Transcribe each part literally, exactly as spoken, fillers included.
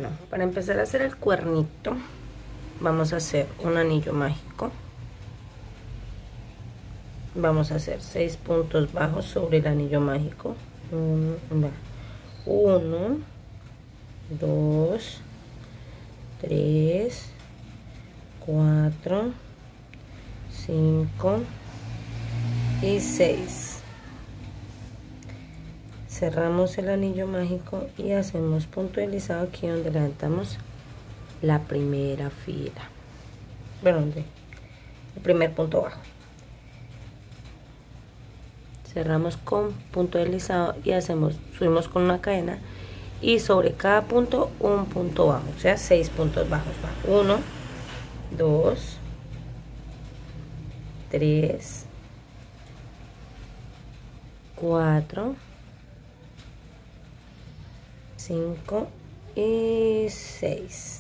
Bueno, para empezar a hacer el cuernito, vamos a hacer un anillo mágico. Vamos a hacer seis puntos bajos sobre el anillo mágico. Uno, dos, tres, cuatro, cinco y seis. Cerramos el anillo mágico y hacemos punto deslizado aquí donde levantamos la primera fila. Bueno, donde el primer punto bajo. Cerramos con punto deslizado y hacemos, subimos con una cadena y sobre cada punto un punto bajo, o sea, seis puntos bajos. Uno, dos, tres, cuatro, cinco y seis.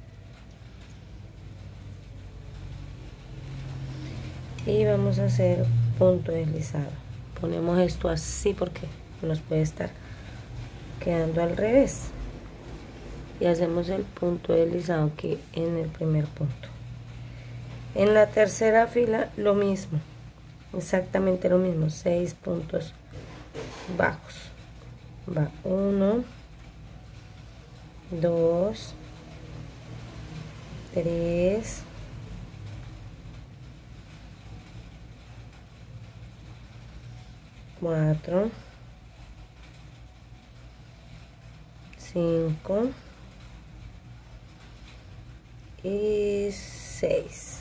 Y vamos a hacer punto deslizado. Ponemos esto así porque nos puede estar quedando al revés. Y hacemos el punto deslizado aquí en el primer punto. En la tercera fila lo mismo, exactamente lo mismo, seis puntos bajos. Va uno, dos, tres, cuatro, cinco y seis.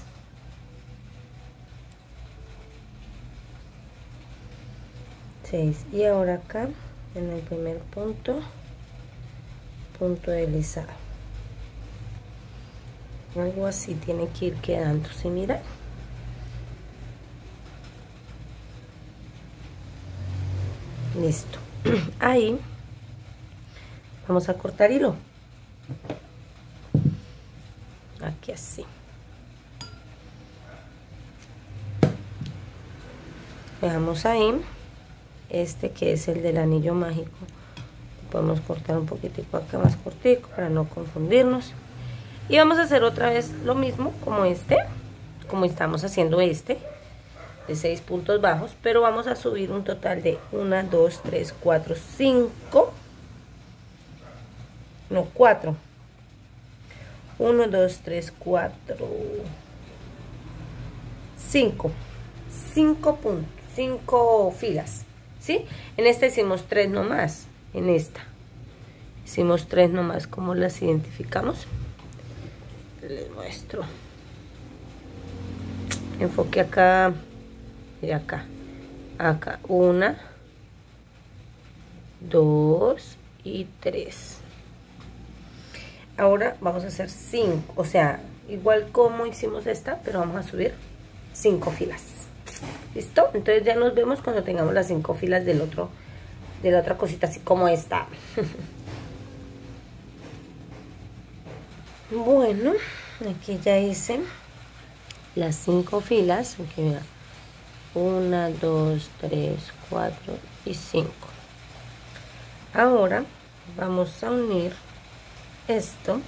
seis. Y ahora acá en el primer punto, punto deslizado. Algo así tiene que ir quedando, ¿sí? Mira. Listo. Ahí vamos a cortar hilo. Aquí así. Dejamos ahí este que es el del anillo mágico. Podemos cortar un poquitico acá más cortico para no confundirnos. Y vamos a hacer otra vez lo mismo como este, como estamos haciendo este, de seis puntos bajos, pero vamos a subir un total de uno, dos, tres, cuatro, cinco, no, cuatro. uno, dos, tres, cuatro, cinco. cinco puntos, cinco filas, ¿sí? En esta hicimos tres nomás, en esta. Hicimos tres nomás. ¿Cómo las identificamos? Les muestro. Enfoque acá. Y acá, acá, una, dos y tres. Ahora vamos a hacer cinco, o sea, igual como hicimos esta, pero vamos a subir cinco filas. ¿Listo? Entonces ya nos vemos cuando tengamos las cinco filas del otro, de la otra cosita, así como esta. Bueno, aquí ya hice las cinco filas. Aquí mira. Una, dos, tres, cuatro y cinco. Ahora vamos a unir esto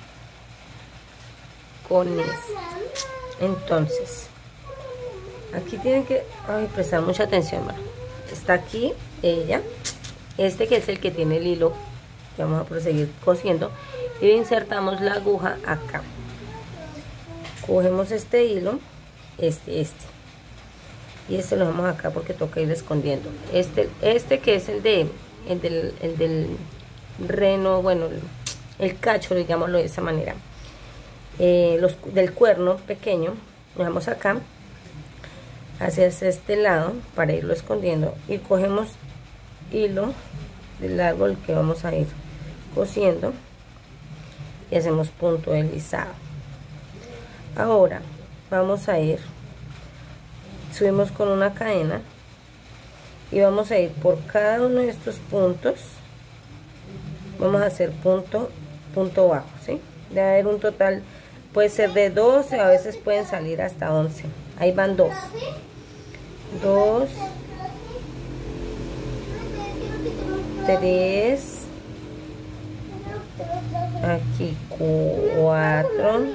con esto. Entonces, aquí tienen que ay, prestar mucha atención. Bueno, está aquí ella, este que es el que tiene el hilo que vamos a proseguir cosiendo, y insertamos la aguja acá. Cogemos este hilo, este, este. Y este lo dejamos acá porque toca ir escondiendo. Este, este que es el de el del, el del reno, bueno, el, el cacho, digámoslo de esa manera. Eh, los del cuerno pequeño, lo dejamos acá hacia este lado para irlo escondiendo. Y cogemos hilo del árbol que vamos a ir cosiendo y hacemos punto deslizado. Ahora vamos a ir, subimos con una cadena y vamos a ir por cada uno de estos puntos, vamos a hacer punto punto bajo, ¿sí? Debe haber un total, puede ser de doce, a veces pueden salir hasta once. Ahí van dos, dos, tres, aquí cuatro,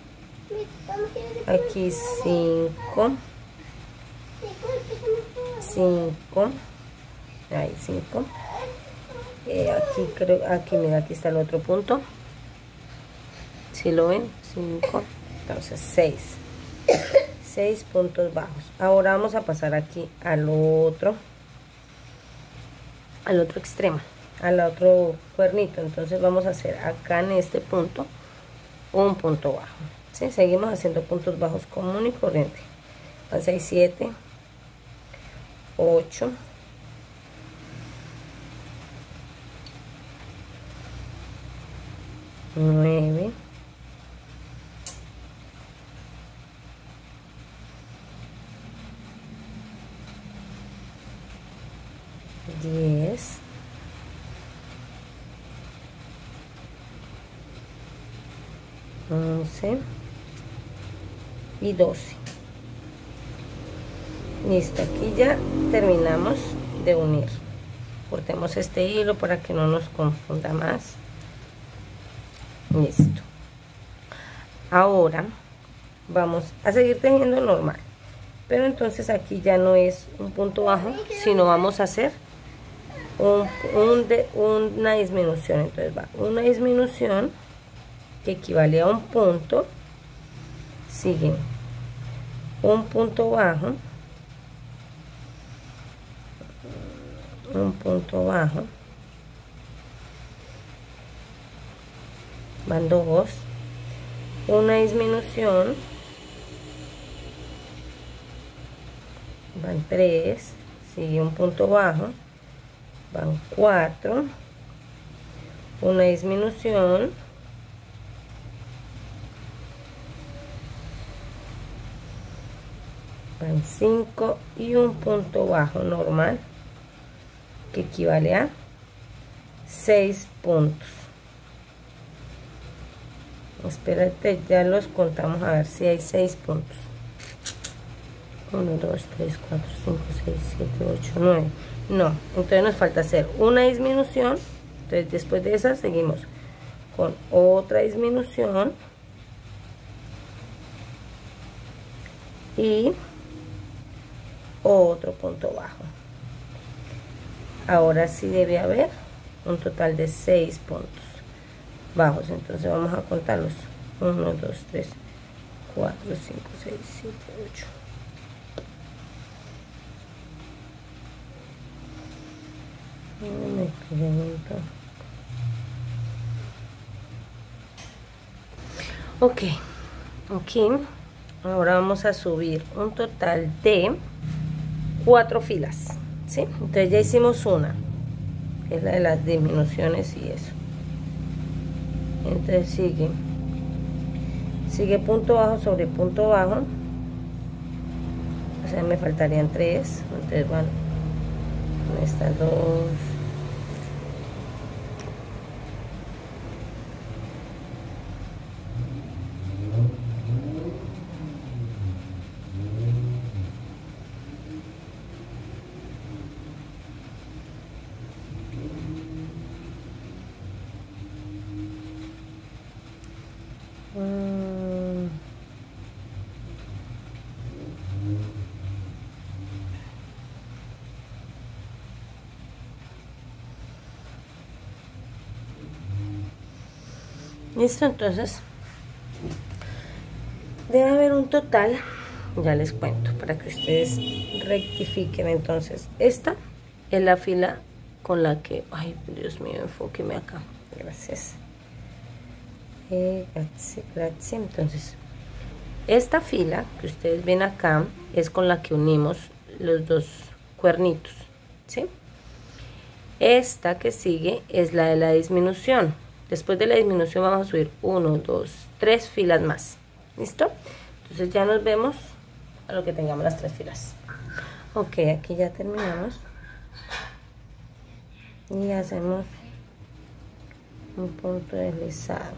aquí cinco, cinco, ahí cinco, eh, aquí creo, aquí mira, aquí está el otro punto, si lo ven, cinco, entonces seis, seis puntos bajos. Ahora vamos a pasar aquí al otro, al otro extremo, al otro cuernito. Entonces vamos a hacer acá en este punto un punto bajo, ¿sí? Seguimos haciendo puntos bajos común y corriente. Van seis, siete, ocho, nueve, diez, once y doce. Listo, aquí ya terminamos de unir. Cortemos este hilo para que no nos confunda más. Listo. Ahora vamos a seguir tejiendo normal, pero entonces aquí ya no es un punto bajo, sino vamos a hacer un, un de, una disminución. Entonces va una disminución que equivale a un punto, sigue un punto bajo, un punto bajo, van dos, una disminución, van tres, sigue un punto bajo, van cuatro, una disminución, van cinco y un punto bajo normal que equivale a seis puntos. Espérate, ya los contamos a ver si hay seis puntos. uno, dos, tres, cuatro, cinco, seis, siete, ocho, nueve. No, entonces nos falta hacer una disminución. Entonces después de esa seguimos con otra disminución y otro punto bajo. Ahora sí debe haber un total de seis puntos bajos. Entonces vamos a contarlos: uno, dos, tres, cuatro, cinco, seis, siete, ocho. Me pregunto. Ok, aquí ahora vamos a subir un total de cuatro filas, ¿sí? Entonces ya hicimos una, que es la de las disminuciones y eso. Entonces sigue sigue punto bajo sobre punto bajo, o sea, me faltarían tres. Entonces van estas dos, listo. Entonces debe haber un total, ya les cuento para que ustedes rectifiquen. Entonces esta es la fila con la que, ay Dios mío, enfóqueme acá, gracias, eh, gracias, gracias. Entonces esta fila que ustedes ven acá es con la que unimos los dos cuernitos, ¿sí? Esta que sigue es la de la disminución. Después de la disminución vamos a subir uno, dos, tres filas más. ¿Listo? Entonces ya nos vemos a lo que tengamos las tres filas. Ok, aquí ya terminamos. Y hacemos un punto deslizado.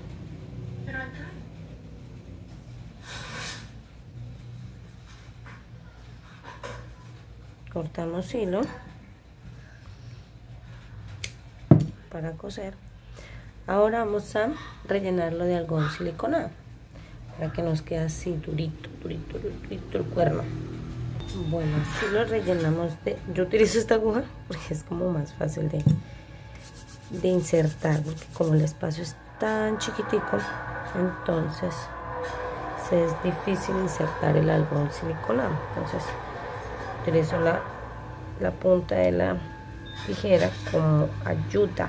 Cortamos hilo para coser. Ahora vamos a rellenarlo de algodón siliconado para que nos quede así durito, durito, durito el cuerno. Bueno, así lo rellenamos de... Yo utilizo esta aguja porque es como más fácil de, de insertar, porque como el espacio es tan chiquitico, entonces es difícil insertar el algodón siliconado. Entonces utilizo la, la punta de la tijera como ayuda.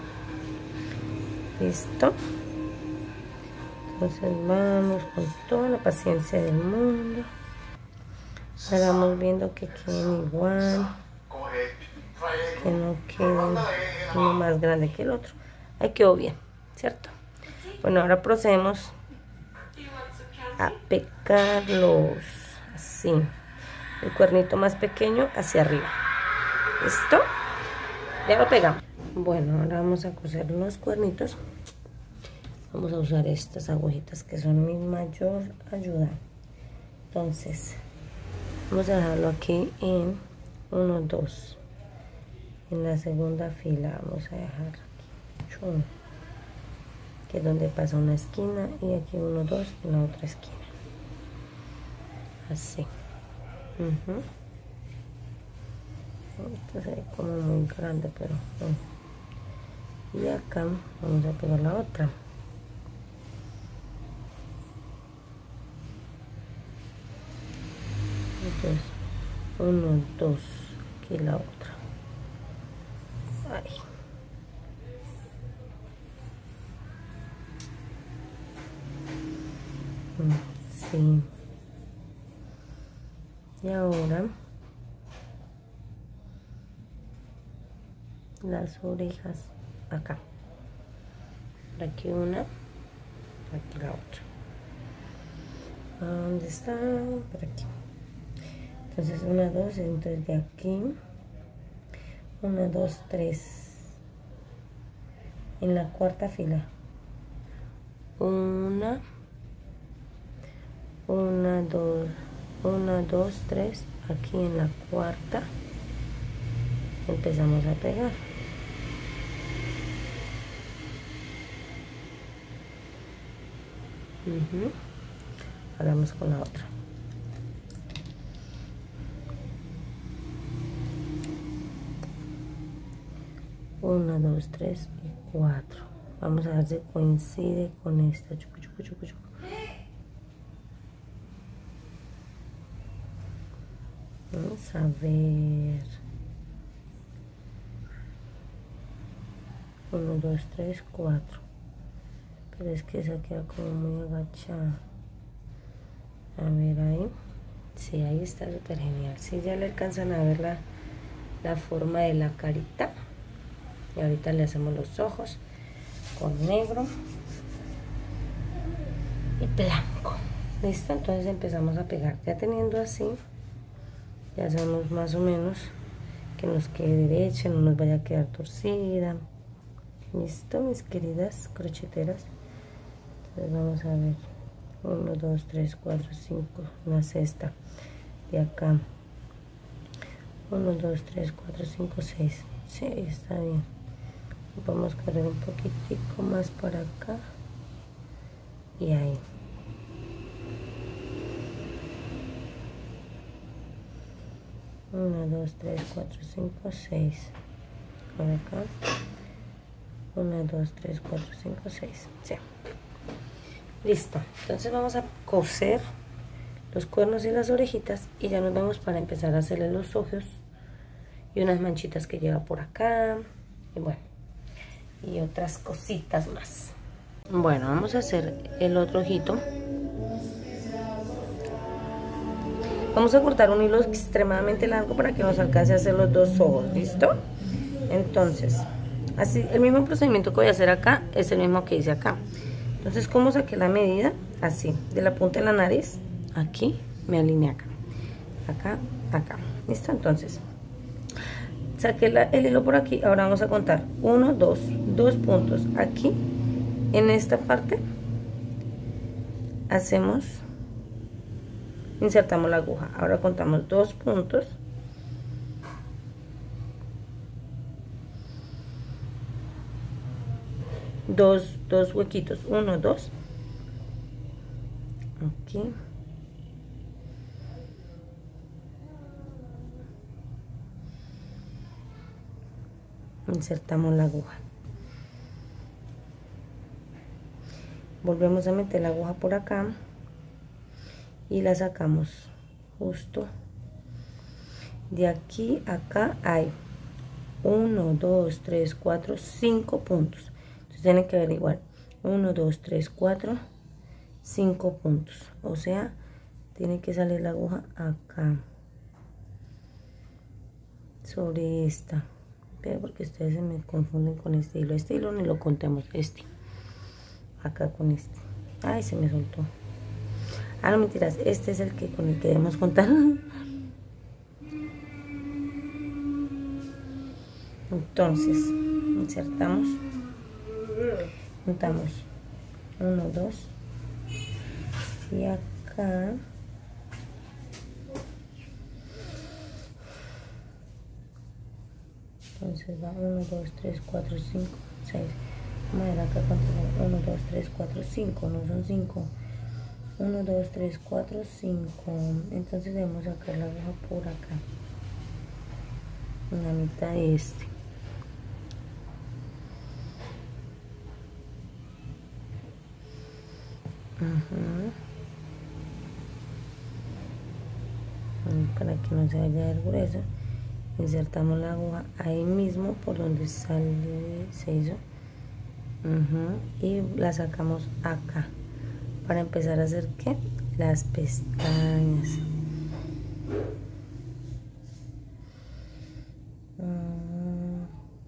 Listo. Entonces vamos con toda la paciencia del mundo. Ahora vamos viendo que queden igual, que no queden uno más grande que el otro. Ahí quedó bien, ¿cierto? Bueno, ahora procedemos a pegarlos así, el cuernito más pequeño hacia arriba. ¿Listo? Ya lo pegamos. Bueno, ahora vamos a coser los cuernitos. Vamos a usar estas agujitas que son mi mayor ayuda. Entonces vamos a dejarlo aquí en uno, dos. En la segunda fila vamos a dejar aquí uno, que es donde pasa una esquina, y aquí uno, dos en la otra esquina. Así. Uh-huh. Esto se ve como muy grande, pero no. Y acá vamos a pegar la otra. Entonces, uno, dos, aquí la otra. Ahí. Sí. Y ahora las orejas acá. Por aquí una, por aquí la otra. ¿Dónde está? Por aquí. Entonces una, dos, entonces de aquí una, dos, tres en la cuarta fila, una, una, dos, una, dos, tres, aquí en la cuarta empezamos a pegar. Uh-huh. Ahora vamos con la otra. Una, dos, tres y cuatro. Vamos a ver si coincide con esta. Chucu, chucu, chucu, chucu. Vamos a ver. Uno, dos, tres, cuatro. Pero es que esa queda como muy agachada. A ver ahí. Sí, ahí está súper genial. Sí, ya le alcanzan a ver la, la forma de la carita. Y ahorita le hacemos los ojos con negro y blanco. Listo, entonces empezamos a pegar. Ya teniendo así, ya sabemos más o menos que nos quede derecha, no nos vaya a quedar torcida. Listo, mis queridas crocheteras. Entonces vamos a ver. uno, dos, tres, cuatro, cinco. Una cesta de acá. uno, dos, tres, cuatro, cinco, seis. Sí, está bien. Vamos a correr un poquitico más para acá y ahí. uno, dos, tres, cuatro, cinco, seis. Por acá. uno, dos, tres, cuatro, cinco, seis. Sí. Listo. Entonces vamos a coser los cuernos y las orejitas y ya nos vamos para empezar a hacerle los ojos y unas manchitas que lleva por acá. Y bueno. Y otras cositas más. Bueno, vamos a hacer el otro ojito. Vamos a cortar un hilo extremadamente largo para que nos alcance a hacer los dos ojos. ¿Listo? Entonces, así, el mismo procedimiento que voy a hacer acá es el mismo que hice acá. Entonces, ¿cómo saqué la medida? Así, de la punta de la nariz, aquí, me alineé acá. Acá, acá. ¿Listo? Entonces, saqué la, el hilo por aquí. Ahora vamos a contar uno, dos, dos puntos aquí en esta parte. Hacemos, insertamos la aguja. Ahora contamos dos puntos, dos, dos huequitos, uno, dos, aquí, insertamos la aguja, volvemos a meter la aguja por acá y la sacamos justo de aquí a acá. Hay uno, dos, tres, cuatro, cinco puntos. Entonces tienen que averiguar uno, dos, tres, cuatro, cinco puntos. O sea, tiene que salir la aguja acá, sobre esta. Pero porque ustedes se me confunden con este hilo. Este hilo ni lo contemos. Este. Acá con este. Ay, se me soltó. Ah, no, mentiras. Este es el que con el que debemos contar. Entonces, insertamos, juntamos uno, dos, y acá entonces va uno, dos, tres, cuatro, cinco, seis. Vamos a ver acá cuántos son. uno, dos, tres, cuatro, cinco, no son cinco. uno, dos, tres, cuatro, cinco. Entonces debemos sacar la aguja por acá, en la mitad de este. Uh-huh. Para que no se vaya a ver grueso, insertamos la aguja ahí mismo por donde sale, se hizo, uh-huh. Y la sacamos acá para empezar a hacer ¿qué? Las pestañas. uh.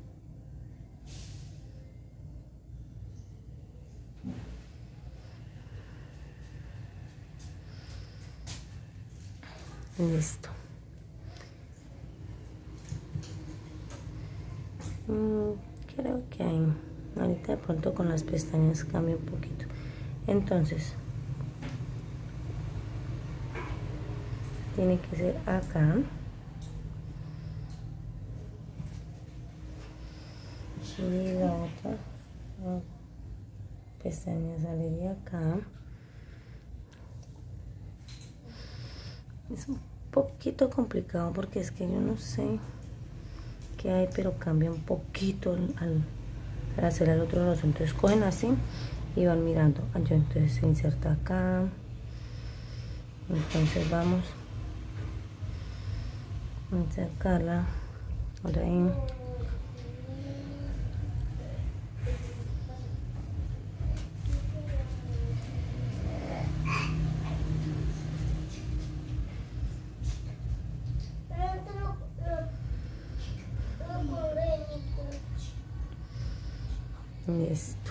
Listo. Mm, creo que hay. Ahorita de pronto con las pestañas cambia un poquito. Entonces, tiene que ser acá. Y la otra la pestaña sale de acá. Es un poquito complicado porque es que yo no sé qué hay, pero cambia un poquito al, al hacer el otro rostro. Entonces cogen así y van mirando. Yo entonces se inserta acá. Entonces vamos a sacarla por ahí. Listo.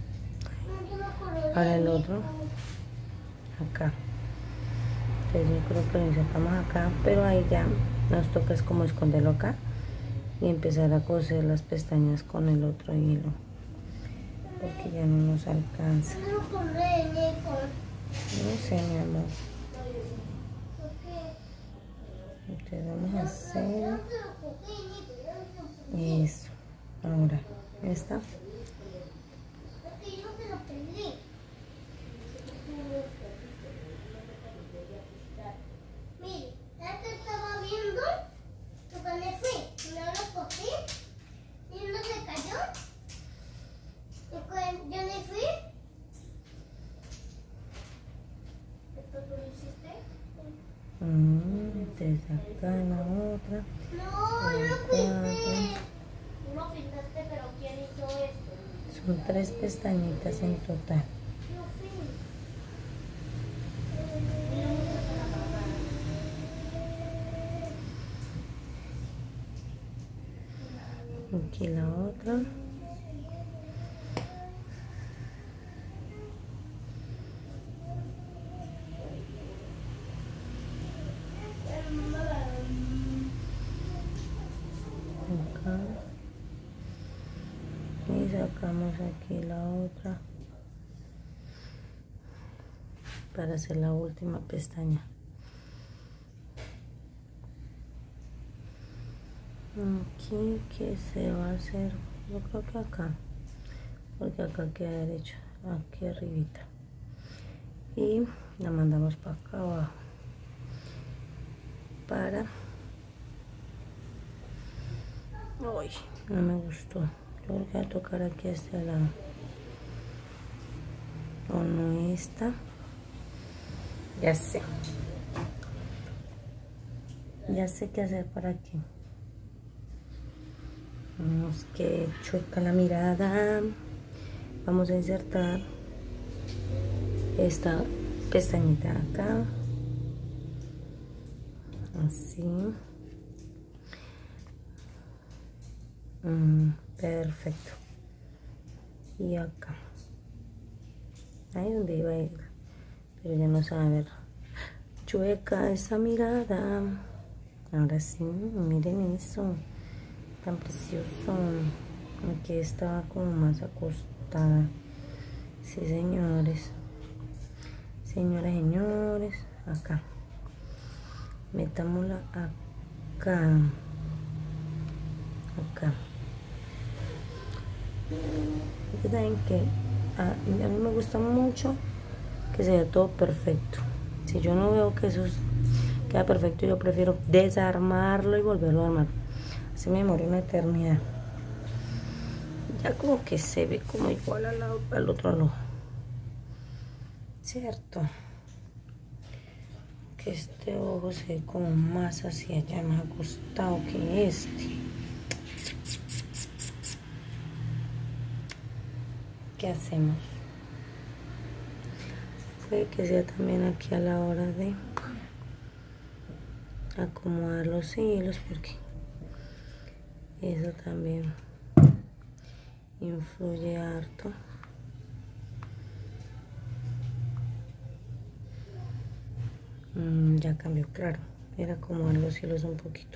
Ahora el otro acá. Entonces yo creo que lo insertamos acá, pero ahí ya nos toca es como esconderlo acá y empezar a coser las pestañas con el otro hilo, porque ya no nos alcanza. No sé, mi amor. Entonces vamos a hacer eso. Ahora esta. Entonces acá la otra. No, yo pinté. No pintaste, pero ¿quién hizo esto? Son tres pestañitas en total. Aquí la otra. Acá. Y sacamos aquí la otra para hacer la última pestaña. Aquí, ¿qué se va a hacer? Yo creo que acá porque acá queda derecho, aquí arribita, y la mandamos para acá abajo para... Uy, no me gustó. Yo creo que voy a tocar aquí a este lado, o no esta, ya sé ya sé qué hacer para aquí. Vamos, que chueca la mirada. Vamos a insertar esta pestañita acá, así. Mm, perfecto. Y acá, ahí es donde iba a ir, pero ya no sabe ver. Chueca esa mirada. Ahora sí, miren eso, tan precioso. Aquí estaba como más acostada. Sí, señores, señoras, señores, acá. Metámosla acá, acá. Y saben que a, a mí me gusta mucho que sea todo perfecto. Si yo no veo que eso queda perfecto, yo prefiero desarmarlo y volverlo a armar. Así me demora una eternidad. Ya como que se ve como igual al, lado, al otro lado, cierto, que este ojo se ve como más hacia allá, más acostado que este. ¿Qué hacemos? Puede que sea también aquí a la hora de acomodar los hilos, porque eso también influye harto. Mm, ya cambió, claro. Era acomodar los hilos un poquito.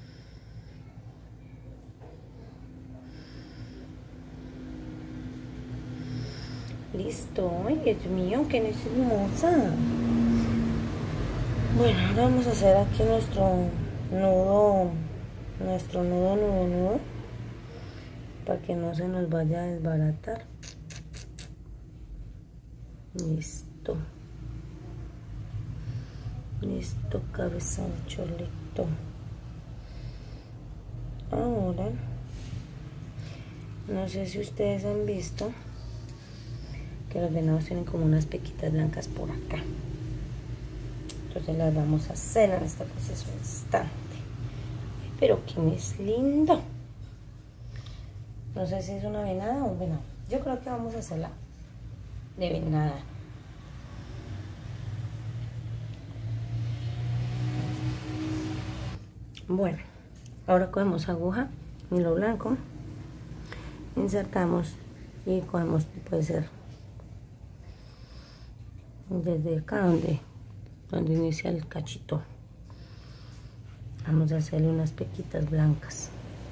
Listo. Ay, Dios mío, que no es hermosa. Bueno, ahora vamos a hacer aquí nuestro nudo, nuestro nudo, nudo, nudo, para que no se nos vaya a desbaratar. Listo. Listo, cabeza de cholito. Ahora, no sé si ustedes han visto que los venados tienen como unas pequitas blancas por acá. Entonces las vamos a hacer en este proceso instante. Ay, pero quién es lindo. No sé si es una venada o un venado. Yo creo que vamos a hacerla de venada. Bueno, ahora cogemos aguja, hilo blanco, insertamos y cogemos, puede ser desde acá donde, donde inicia el cachito. Vamos a hacerle unas pequitas blancas,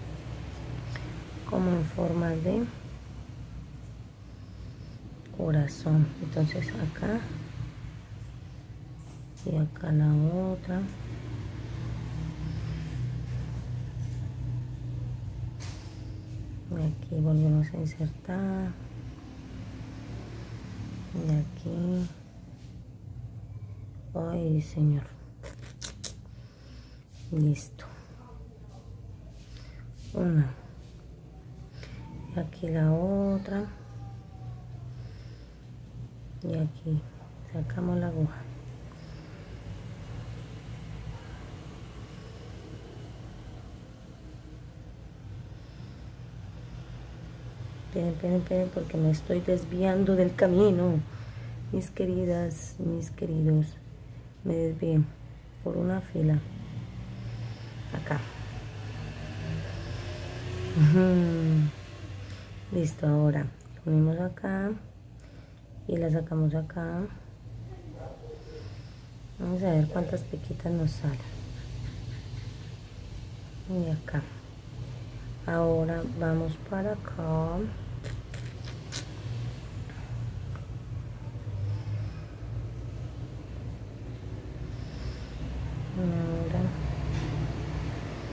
como en forma de corazón. Entonces acá y acá la otra. Y aquí volvemos a insertar. Y aquí. Ay, señor. Listo. Una. Y aquí la otra. Y aquí sacamos la aguja. Esperen, esperen, esperen, porque me estoy desviando del camino. Mis queridas, mis queridos, me desvié por una fila. Acá. Uh-huh. Listo, ahora unimos acá y la sacamos acá. Vamos a ver cuántas pequitas nos salen. Y acá. Ahora vamos para acá.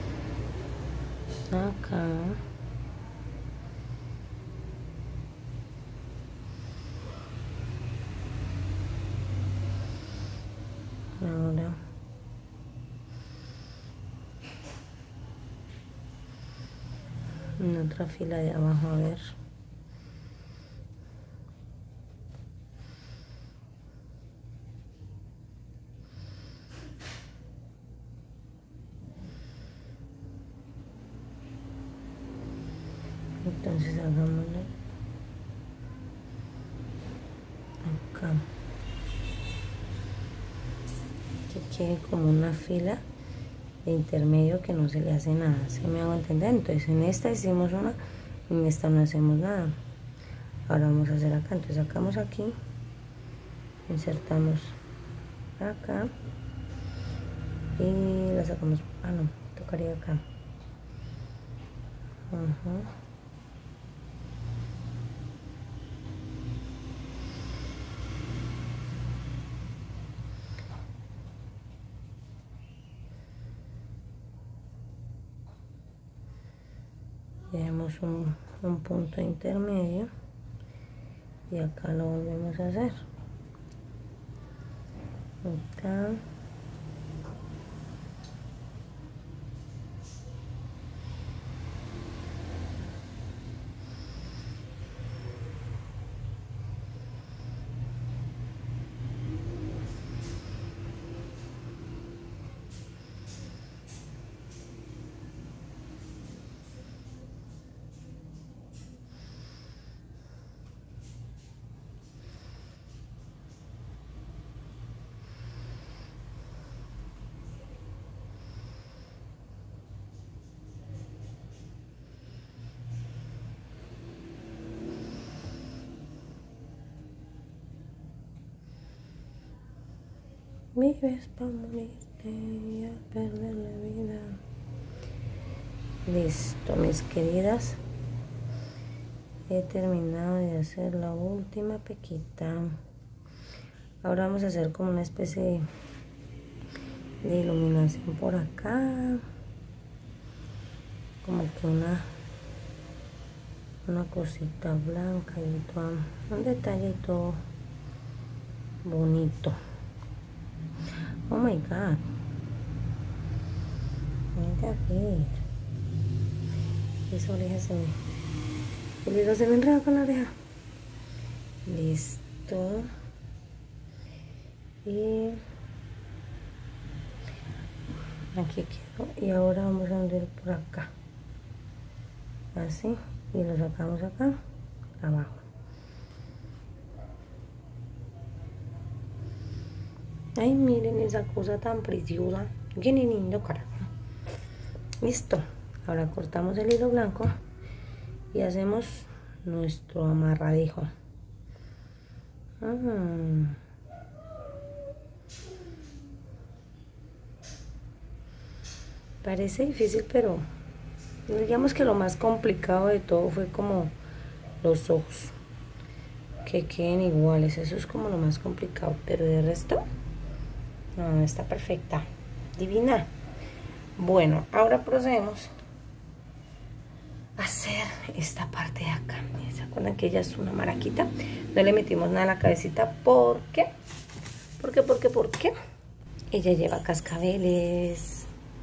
Ahora acá. Ahora en otra fila de abajo, a ver. Entonces hagámoslo acá, que quede como una fila de intermedio que no se le hace nada, ¿sí me hago entender? Entonces en esta hicimos una, en esta no hacemos nada. Ahora vamos a hacer acá, entonces sacamos aquí, insertamos acá y la sacamos, ah no, tocaría acá. Ajá. Dejemos un, un punto intermedio y acá lo volvemos a hacer. Acá. Vives para morirte y a perder la vida. Listo, mis queridas. He terminado de hacer la última pequita. Ahora vamos a hacer como una especie de, de iluminación por acá. Como que una, una cosita blanca y todo, un detalle todo bonito. Oh my god. Mira aquí. Esa oreja se me... El hilo se me enreda con la oreja. Listo. Y... aquí quedó. Y ahora vamos a hundir por acá. Así. Y lo sacamos acá. Abajo. Ay, miren esa cosa tan preciosa. Qué lindo, carajo. Listo. Ahora cortamos el hilo blanco y hacemos nuestro amarradijo. Ah. Parece difícil, pero digamos que lo más complicado de todo fue como los ojos. Que queden iguales. Eso es como lo más complicado. Pero de resto... no, está perfecta, divina. Bueno, ahora procedemos a hacer esta parte de acá. ¿Se acuerdan que ella es una maraquita? No le metimos nada a la cabecita. ¿Por qué? ¿Por qué? ¿Por qué? ¿Por qué? Ella lleva cascabeles.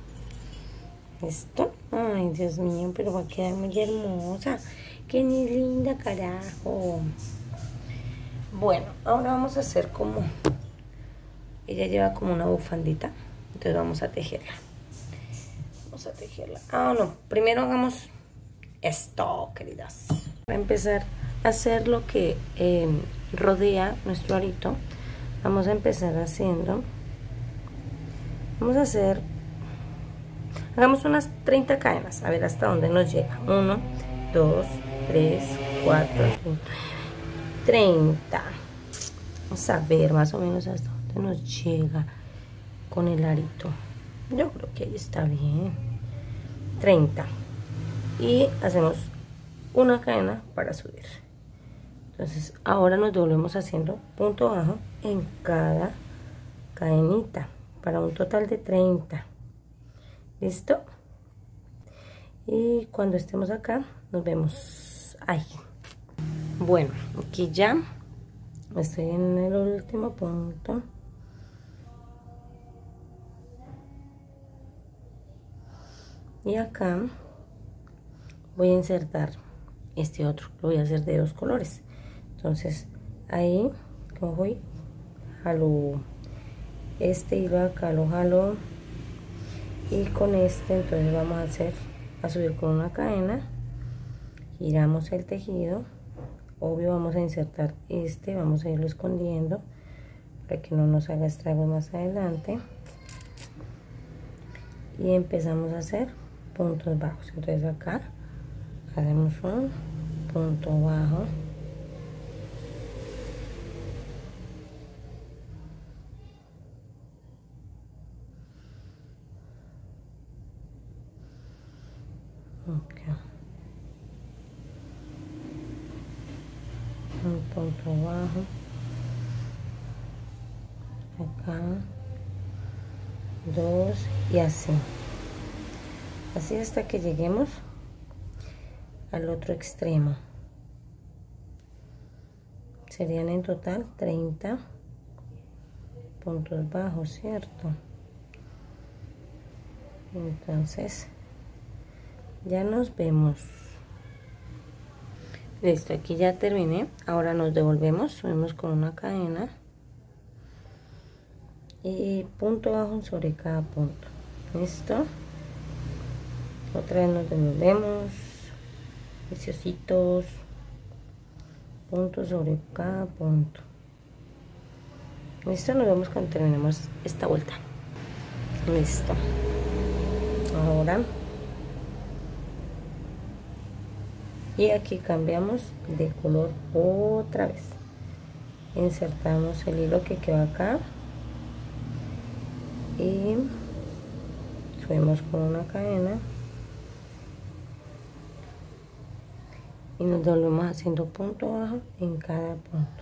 Esto. Ay, Dios mío, pero va a quedar muy hermosa. Qué ni linda, carajo. Bueno, ahora vamos a hacer como... ella lleva como una bufandita, entonces vamos a tejerla. Vamos a tejerla. Ah, no, primero hagamos esto, queridas. Para empezar a hacer lo que eh, rodea nuestro arito, vamos a empezar haciendo, vamos a hacer, hagamos unas treinta cadenas, a ver hasta dónde nos llega. uno, dos, tres, cuatro, cinco, treinta. Vamos a ver más o menos hasta nos llega con el arito. Yo creo que ahí está bien. treinta. Y hacemos una cadena para subir. Entonces ahora nos volvemos haciendo punto bajo en cada cadenita para un total de treinta. ¿Listo? Y cuando estemos acá nos vemos ahí. Bueno, aquí ya estoy en el último punto. Y acá voy a insertar este otro, lo voy a hacer de dos colores. Entonces ahí cojo y jalo este hilo acá, lo jalo, y con este entonces vamos a hacer, a subir con una cadena, giramos el tejido, obvio vamos a insertar este, vamos a irlo escondiendo para que no nos haga estragos más adelante, y empezamos a hacer puntos bajos. Entonces acá hacemos un punto bajo, okay. Un punto bajo acá, dos, y así así hasta que lleguemos al otro extremo. Serían en total treinta puntos bajos, ¿cierto? Entonces ya nos vemos. Listo, aquí ya terminé. Ahora nos devolvemos, subimos con una cadena y punto bajo sobre cada punto. Listo. Otra vez nos devolvemos, juiciositos, punto sobre cada punto. Listo, nos vemos cuando terminemos esta vuelta. Listo. Ahora, y aquí cambiamos de color otra vez. Insertamos el hilo que quedó acá y subimos con una cadena y nos volvemos haciendo punto bajo en cada punto,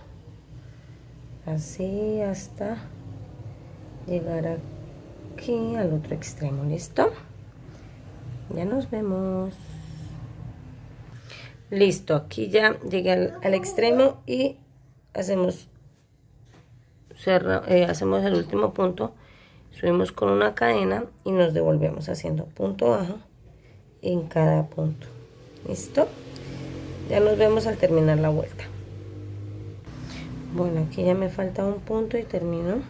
así hasta llegar aquí al otro extremo. Listo, ya nos vemos. Listo, aquí ya llegué al, al extremo y hacemos cerra, eh, hacemos el último punto, subimos con una cadena y nos devolvemos haciendo punto bajo en cada punto. Listo, ya nos vemos al terminar la vuelta. Bueno, aquí ya me falta un punto y termino.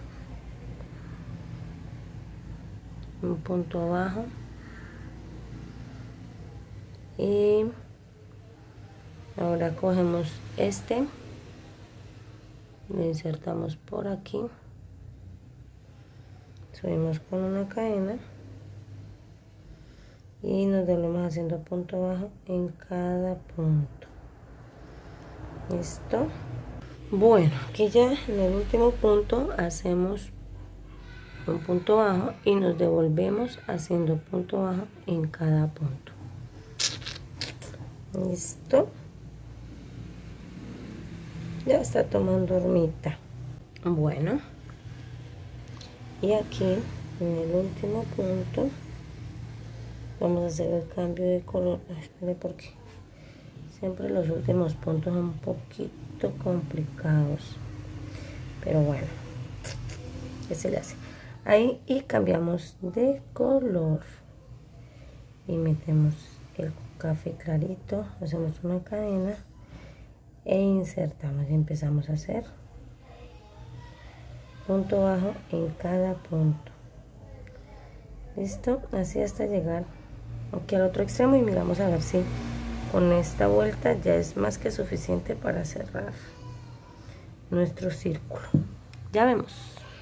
Un punto bajo y ahora cogemos este, lo insertamos por aquí, subimos con una cadena y nos volvemos haciendo punto bajo en cada punto. Listo. Bueno, aquí ya en el último punto hacemos un punto bajo y nos devolvemos haciendo punto bajo en cada punto. Listo. Ya está tomando hormita. Bueno, y aquí en el último punto vamos a hacer el cambio de color. Espere, porque siempre los últimos puntos son un poquito complicados, pero bueno, ¿qué se le hace? Ahí, y cambiamos de color y metemos el café clarito, hacemos una cadena e insertamos y empezamos a hacer punto bajo en cada punto. Listo, así hasta llegar aquí al otro extremo, y miramos a ver si con esta vuelta ya es más que suficiente para cerrar nuestro círculo. Ya vemos.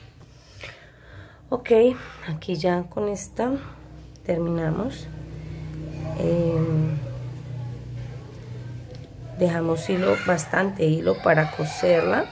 Ok, aquí ya con esta terminamos. Eh, dejamos hilo, bastante hilo para coserla.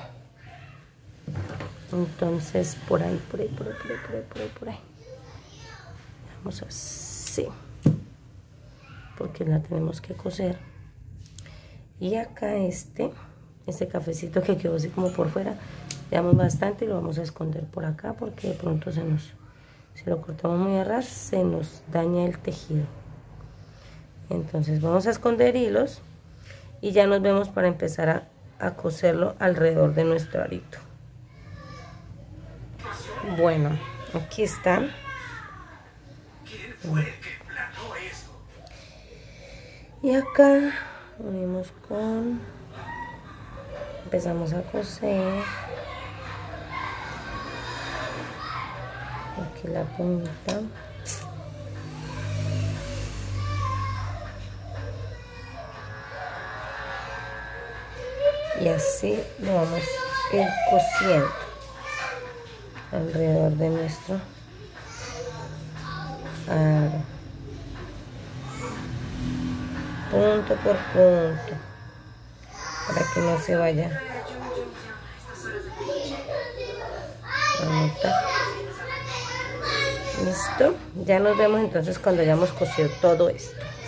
Entonces por ahí, por ahí, por ahí, por ahí, por ahí, por ahí, por ahí. Vamos así, porque la tenemos que coser. Y acá este, este cafecito que quedó así como por fuera, dejamos bastante y lo vamos a esconder por acá, porque de pronto se nos, si lo cortamos muy a ras, se nos daña el tejido. Entonces vamos a esconder hilos y ya nos vemos para empezar a, a coserlo alrededor de nuestro arito. Bueno, aquí está. Y acá unimos con, empezamos a coser aquí la punta. Y así lo vamos a ir cosiendo alrededor de nuestro aro, punto por punto, para que no se vaya a notar. Listo, ya nos vemos entonces cuando hayamos cosido todo esto.